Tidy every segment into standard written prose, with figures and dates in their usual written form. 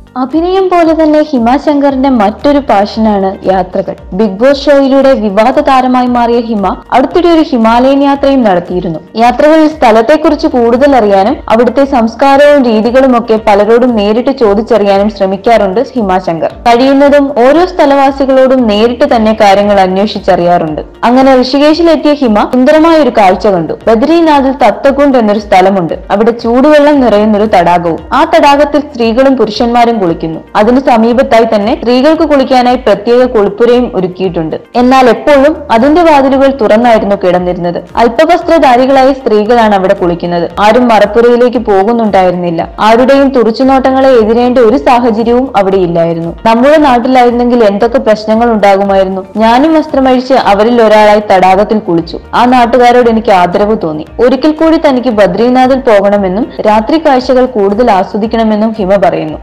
അഭിനയം പോലെ തന്നെ ഹിമ ശങ്കറിന്റെ മറ്റൊരു പാഷനാണ് യാത്രകൾ. ബിഗ് ബോസ് ഷോയിലൂടെ വിവാദ താരമായി മാറിയ ഹിമ അടുത്തിടെ ഒരു ഹിമാലയൻ യാത്രയും നടത്തിയിരുന്നു. യാത്രകളിൽ സ്ഥലത്തെക്കുറിച്ച് കൂടുതൽ അറിയാനും അവിടുത്തെ സംസ്കാരവും രീതികളും ഒക്കെ പലരോടും നേരിട്ട് ചോദിച്ചറിയാനും ശ്രമിക്കാറുണ്ട് ഹിമ ശങ്കർ. കഴിയുന്നതും ഓരോ സ്ഥലവാസികളോടും നേരിട്ട് തന്നെ കാര്യങ്ങൾ അന്വേഷിച്ചറിയാറുണ്ട്. അങ്ങനെ ഋഷികേശിലെത്തിയ ഹിമ സുന്ദരമായ ഒരു കാഴ്ച കണ്ടു. ബദ്രീനാഥിൽ തത്തകുണ്ട് എന്നൊരു സ്ഥലമുണ്ട്. അവിടെ ചൂടുവെള്ളം നിറയുന്നൊരു തടാകവും. ആ തടാകത്തിൽ സ്ത്രീകളും പുരുഷന്മാരും കുളിക്കുന്നു. അതിന് സമീപത്തായി തന്നെ സ്ത്രീകൾക്ക് കുളിക്കാനായി പ്രത്യേക കുളിപ്പുരയും ഒരുക്കിയിട്ടുണ്ട്. എന്നാൽ എപ്പോഴും അതിന്റെ വാതിലുകൾ തുറന്നായിരുന്നു കിടന്നിരുന്നത്. അല്പവസ്ത്രധാരികളായ സ്ത്രീകളാണ് അവിടെ കുളിക്കുന്നത്. ആരും മറപ്പുരയിലേക്ക് പോകുന്നുണ്ടായിരുന്നില്ല. ആരുടെയും തുറിച്ചുനോട്ടങ്ങളെ എതിരേണ്ട ഒരു സാഹചര്യവും അവിടെ ഇല്ലായിരുന്നു. നമ്മുടെ നാട്ടിലായിരുന്നെങ്കിൽ എന്തൊക്കെ പ്രശ്നങ്ങൾ ഉണ്ടാകുമായിരുന്നു. ഞാനും വസ്ത്രമഴിച്ച് അവരിൽ ഒരാളായി തടാകത്തിൽ കുളിച്ചു. ആ നാട്ടുകാരോട് എനിക്ക് ആദരവ് തോന്നി. ഒരിക്കൽ കൂടി തനിക്ക് ബദ്രീനാഥിൽ പോകണമെന്നും രാത്രി കാഴ്ചകൾ കൂടുതൽ ആസ്വദിക്കണമെന്നും ഹിമ പറയുന്നു.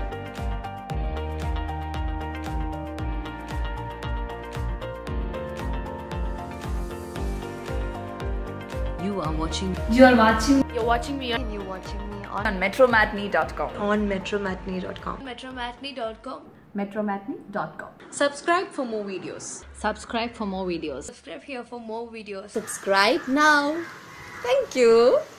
You're watching me on metromatney.com. on metromatney.com. metromatney.com. Subscribe for more videos. Subscribe for more videos. Subscribe here for more videos. Subscribe now. Thank you.